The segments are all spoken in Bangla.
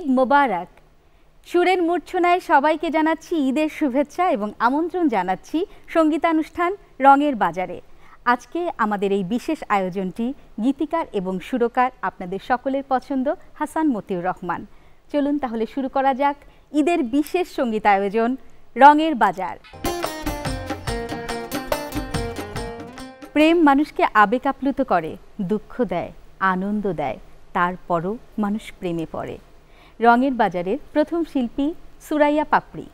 ঈদ মোবারক। সুরের মূর্ছনায় সবাইকে জানাচ্ছি ঈদের শুভেচ্ছা এবং আমন্ত্রণ জানাচ্ছি সঙ্গীতানুষ্ঠান রঙের বাজারে। আজকে আমাদের এই বিশেষ আয়োজনটি গীতিকার এবং সুরকার আপনাদের সকলের পছন্দ হাসান মতিউর রহমান। চলুন তাহলে শুরু করা যাক ঈদের বিশেষ সঙ্গীত আয়োজন রঙের বাজার। প্রেম মানুষকে আবেগ আপ্লুত করে, দুঃখ দেয়, আনন্দ দেয়, তারপরও মানুষ প্রেমে পড়ে। রঙের বাজারের প্রথম শিল্পী সুরাইয়া পাপড়ি।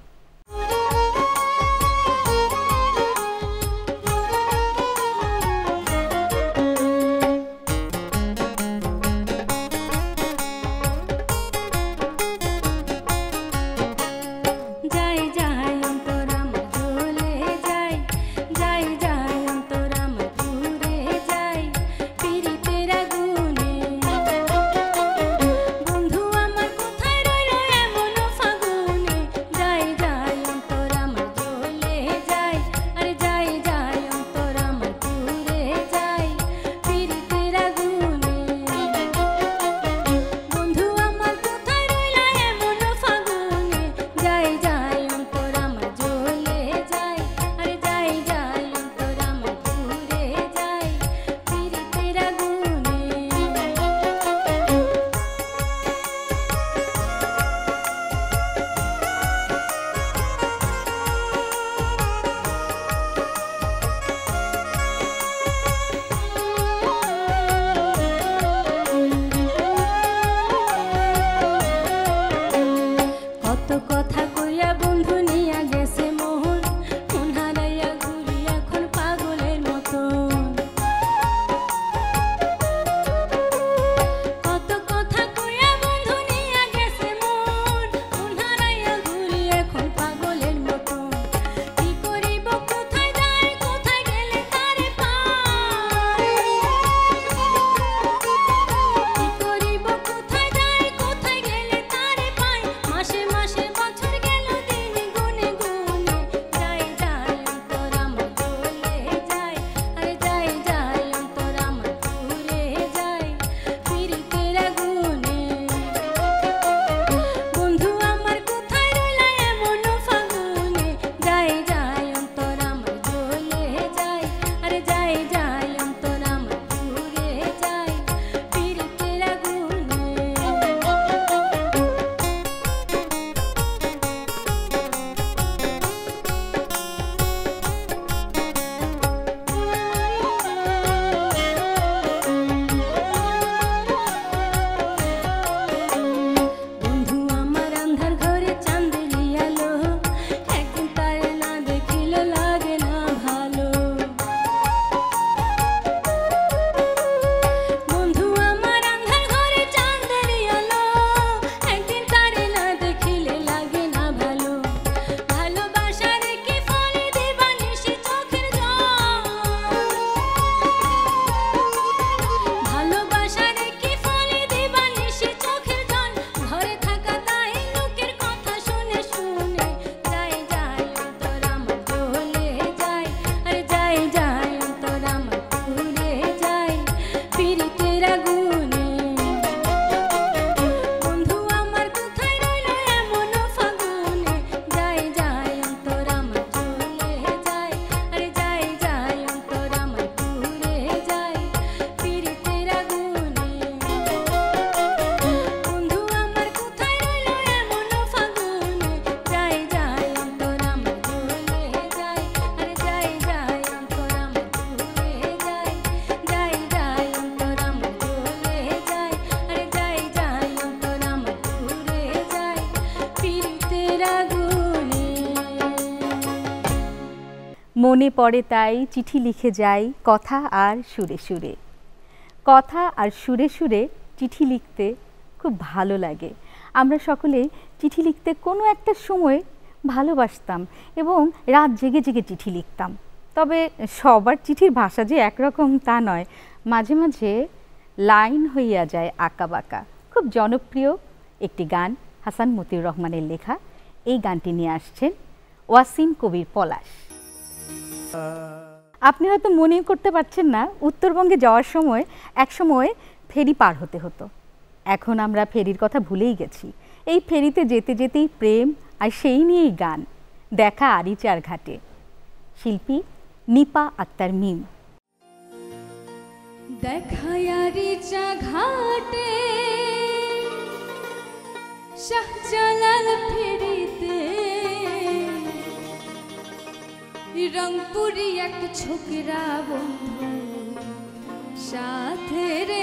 মনে পড়ে তাই চিঠি লিখে যাই কথা আর সুরে সুরে। কথা আর সুরে সুরে চিঠি লিখতে খুব ভালো লাগে। আমরা সকলে চিঠি লিখতে কোনো একটা সময় ভালোবাসতাম এবং রাত জেগে জেগে চিঠি লিখতাম। তবে সবার চিঠির ভাষা যে একরকম তা নয়, মাঝে মাঝে লাইন হইয়া যায় আঁকা বাঁকা। খুব জনপ্রিয় একটি গান হাসান মতিউর রহমানের লেখা। এই গানটি নিয়ে আসছেন ওয়াসিম কবির পলাশ। আপনি হয়তো মনে করতে পারছেন না, উত্তরবঙ্গে যাওয়ার সময় এক সময় ফেরি পার হতে হতো। এখন আমরা ফেরির কথা ভুলেই গেছি। এই ফেরিতে যেতে যেতেই প্রেম আর সেই নিয়েই গান, দেখা আরিচার ঘাটে। শিল্পী নিপা আক্তার মিম। দেখা আরিচা ঘাটে শাহজালাল ফেরিতে রংপুরি এক ছোকরা বন্ধু সাথে রে,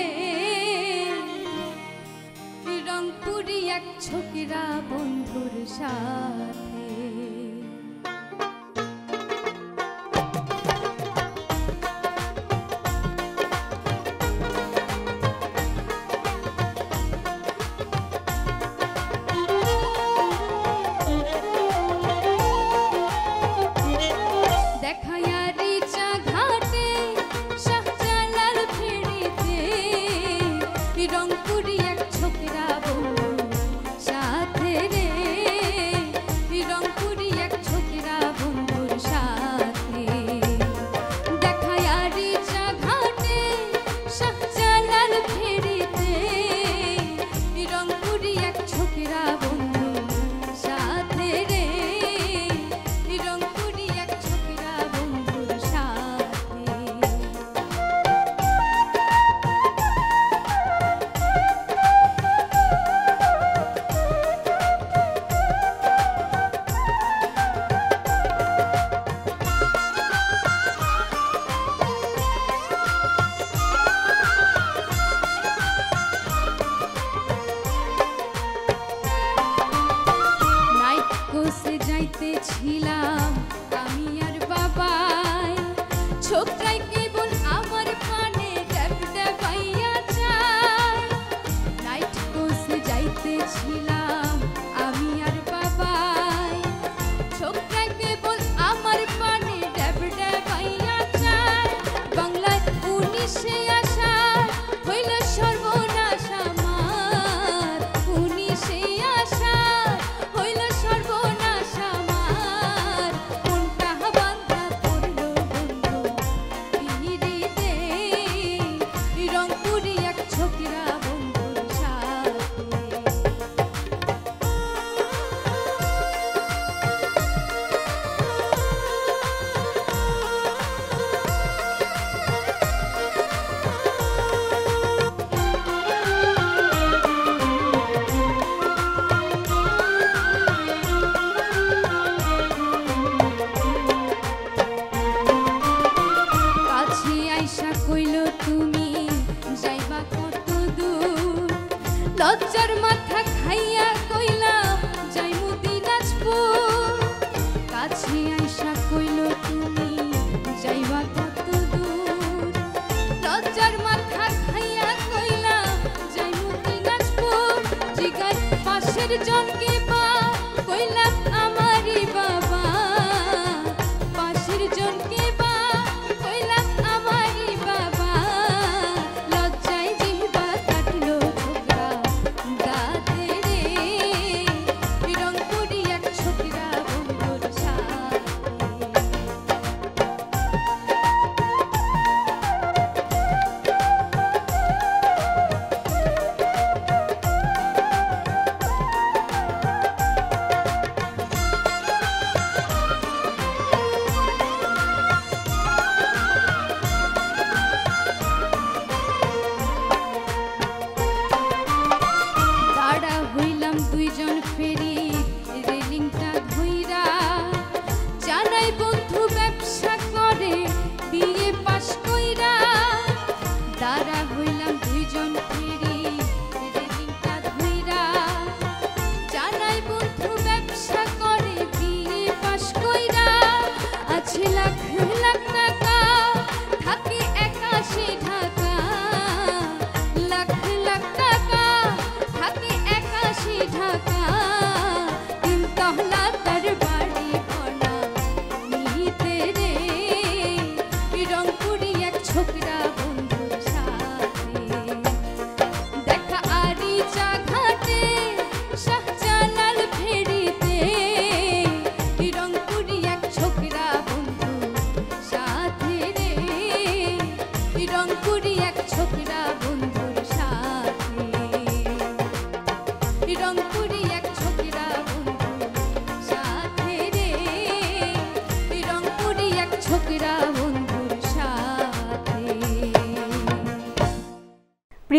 রংপুরি এক ছোকরা বন্ধুর সাথে। রংপুরি এক ছোকরা বন্ধু সাথে রে, রংপুরি এক ছোকরা বন্ধুর সাথে। দেখা আরিচা ঘাটে শাহজালাল ফেরিতে রংপুরি এক ছোকরা বন্ধু সাথে রে, রংপুরি এক ছোকরা বন্ধুর সাথে। যাইতেছিলাম আমি আর বাবাই, ছোকরাই কেবল আমার পানে ড্যাব ড্যাবাইয়া যায়। নাইট কোর্সে যাইতেছিলাম আমি আর বাবাই, ছোকরাই কেবল আমার পানে ড্যাব ড্যাবাইয়া যায়। বাংলায় 19-এ আসা হইল সর্বনাশ আমার, 19-এ আসা হইল সর্বনাশ আমার। কোনটা বান্ধা পড়লো বন্ধু পিরিতে রংপুরি এক ছোকরা বন্ধুর সাথে। কাছে আইসা কইল তুমি যাইবা কত দূর, লজ্জার মাথা খাইয়া কইলাম যাইমু দিনাজপুর। কাছে আইসা কইল তুমি যাইবা কত দূর, লজ্জার মাথা খাইয়া কইলাম যাইমু দিনাজপুর। জিগার পাশের জনকে বা কইলাম আমারই বাবা, পাশের জনকে বা কইলাম আমারই বাবা। লজ্জায় জিহ্বা কাটলো ছোকরা দাঁতে রে, রংপুরি এক ছোকরা বন্ধুর সাথে।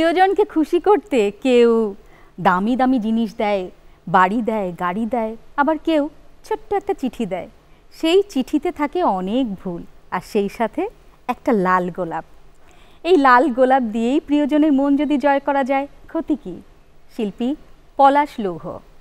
প্রিয়জনকে খুশি করতে কেউ দামি দামি জিনিস দেয়, বাড়ি দেয়, গাড়ি দেয়, আবার কেউ ছোট্ট একটা চিঠি দেয়। সেই চিঠিতে থাকে অনেক ভুল, আর সেই সাথে একটা লাল গোলাপ। এই লাল গোলাপ দিয়েই প্রিয়জনের মন যদি জয় করা যায়, ক্ষতি কি? শিল্পী পলাশ লৌহ।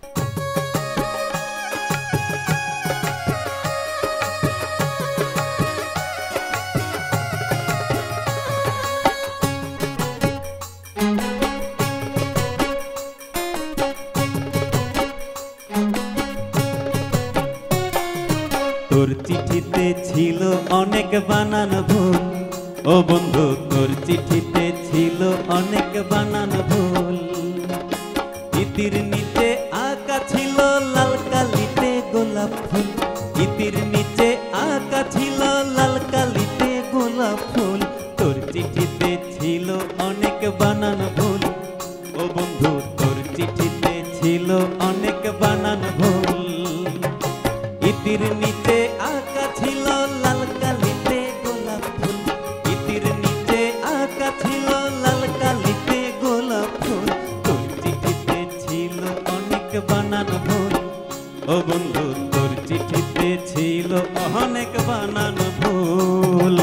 তোর চিঠিতে ছিল অনেক বানান ভুল, ও বন্ধু তোর চিঠিতে ছিল অনেক বানান ভুল। ইতির নিচে আঁকা ছিল লাল কালিতে গোলাপ ফুল, ইতির নিচে আঁকা ছিল লাল কালিতে গোলাপ ফুল। তোর চিঠিতে ছিল অনেক বানান ভুল, ও বন্ধু তোর চিঠিতে ছিল অনেক বানান ভুল। ইতির নিচে আঁকা ছিল লাল কালিতে গোলাপ ফুল, ইতির নিচে আঁকা ছিল লাল কালিতে গোলাপ ফুল। তোর চিঠিতে ছিল অনেক বানান ভুল, ও বন্ধু তোর চিঠিতে ছিল অনেক বানান ভুল।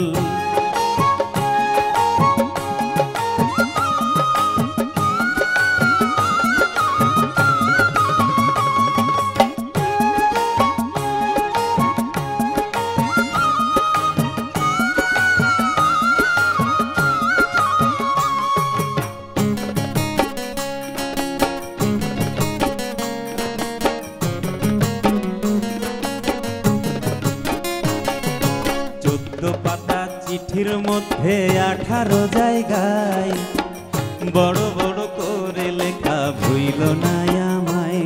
চিঠির মধ্যে 18 জায়গায় বড় বড় করে লেখা ভুইল না আমায়।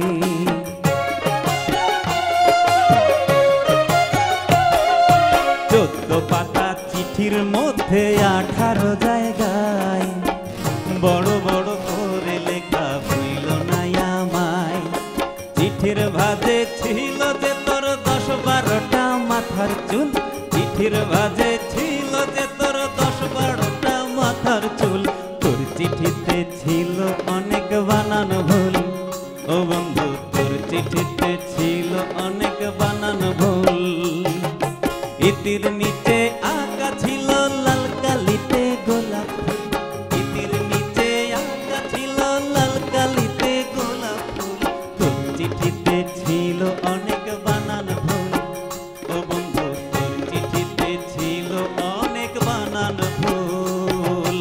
14 পাতা চিঠির মধ্যে 18 জায়গায় বড় বড় করে লেখা ভুইল না আমায়। চিঠির ভাজে ছিল যে তোর 10-12টা মাথার চুল, চিঠির ভাজে ছিল যে তোর 10-12টা মাথার চুল। তোর চিঠিতে ছিল অনেক বানান ভুল, ও বন্ধু তোর চিঠিতে ছিল অনেক বানান ভুল। ইতির নিচে আঁকা ছিল লাল কালিতে গোলাপ ফুল, ইতির নিচে আঁকা ছিল লাল কালিতে গোলাপ ফুল। তোর চিঠিতে ছিল অনেক বানান ভুল, ও বন্ধু তোর চিঠিতে ছিল অনেক বানান ভুল।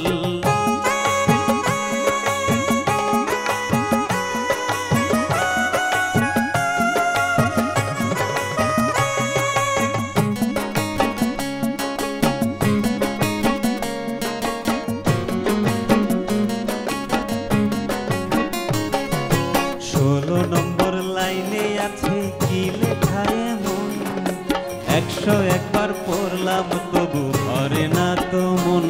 ষোলো নম্বর লাইনে আছে কি লেখা এমন, 101 বার পড়লাম তবু ভরে না তো মন।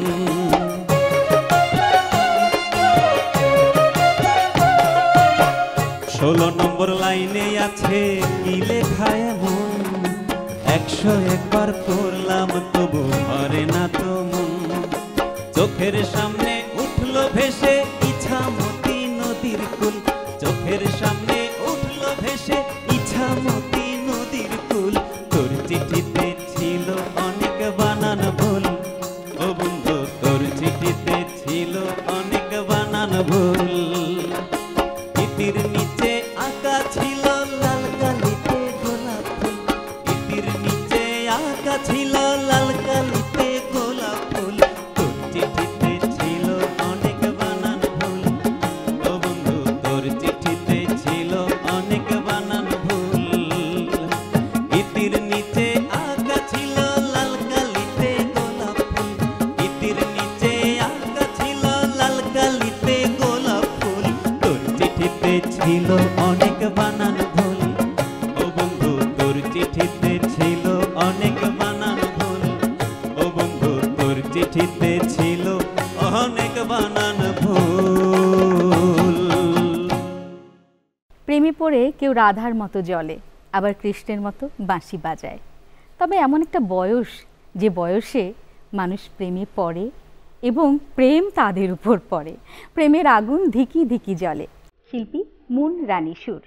16 নম্বর লাইনে আছে কি লেখা এমন, 101 বার পড়লাম তবু ভরে না তো মন। চোখের সামনে উঠলো ভেসে ইছামতি নদীর কুল, চোখের সামনে উঠলো ভেসে ইছামতি নদীর কুল। তোর চিঠিতে ছিল অনেক বানান ভুল, ও বন্ধু তোর চিঠিতে ছিল অনেক বানান ভুল। ইতির নিচে আঁকা ছিল লাল কালিতে গোলাপ ফুল, ইতির নিচে আঁকা ছিল লাল কালিতে গোলাপ ফুল। তোর চিঠিতে ছিল অনেক বানান ভুল, ও বন্ধু তোর চিঠিতে ছিল অনেক বানান ভুল। ইতির নিচে আঁকা ছিল লাল কালিতে গোলাপ ফুল, ইতির নিচে আঁকা ছিল লাল কালিতে গোলাপ ফুল। তোর চিঠিতে ছিল অনেক বানান ভুল, ও বন্ধু তোর চিঠিতে ছিল অনেক বানান ভুল, ও বন্ধু তোর চিঠিতে ছিল অনেক বানান ভুল। প্রেমে পড়ে কেউ রাধার মতো জ্বলে, আবার কৃষ্ণের মতো বাঁশি বাজায়। তবে এমন একটা বয়স, যে বয়সে মানুষ প্রেমে পড়ে এবং প্রেম তাদের উপর পড়ে। প্রেমের আগুন ধিকি ধিকি জ্বলে। শিল্পী মুন রানী সুর।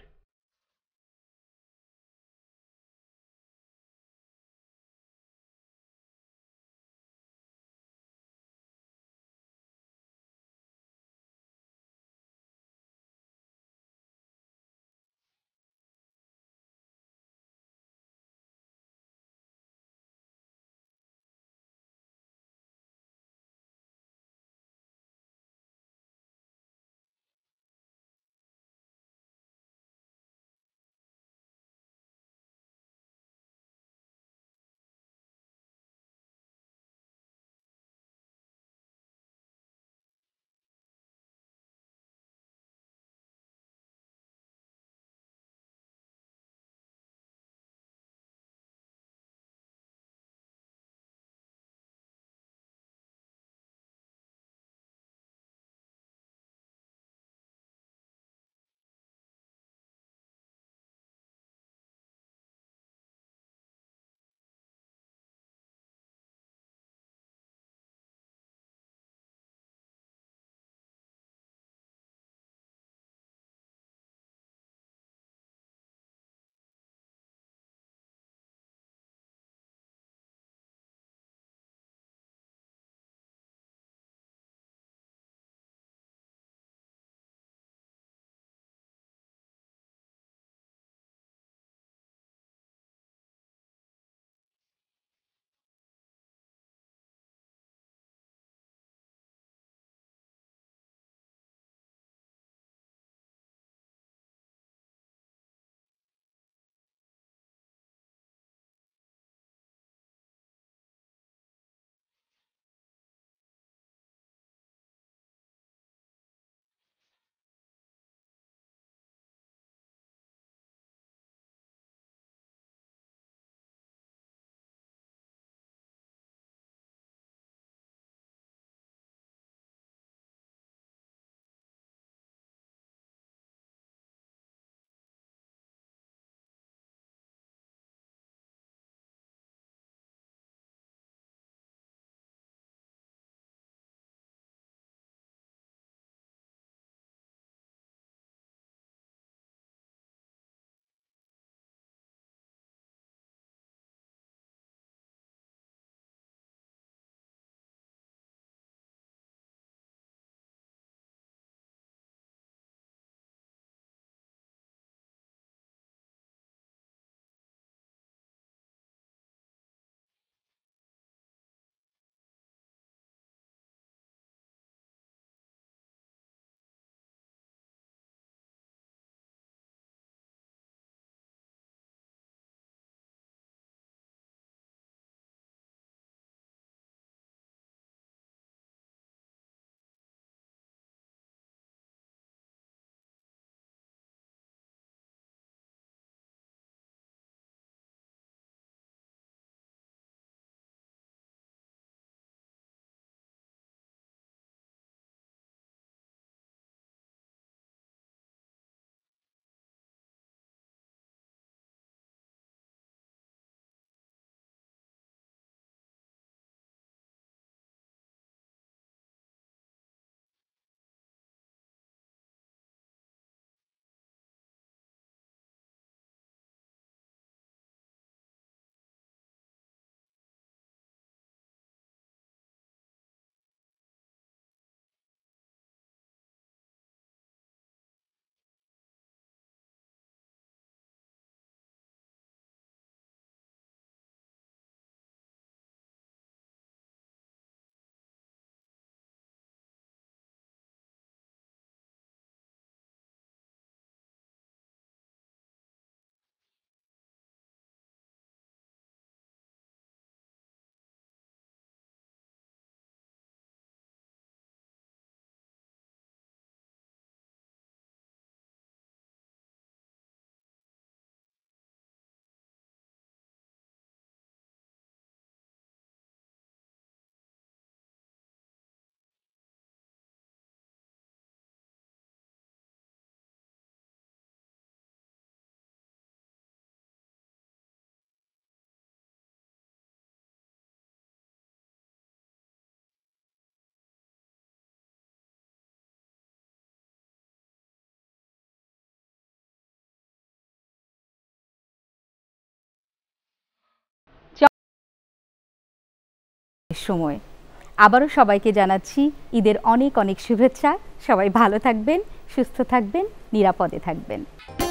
ঈদের সময়। আবারও সবাইকে জানাচ্ছি ঈদের অনেক অনেক শুভেচ্ছা। সবাই ভালো থাকবেন, সুস্থ থাকবেন, নিরাপদে থাকবেন।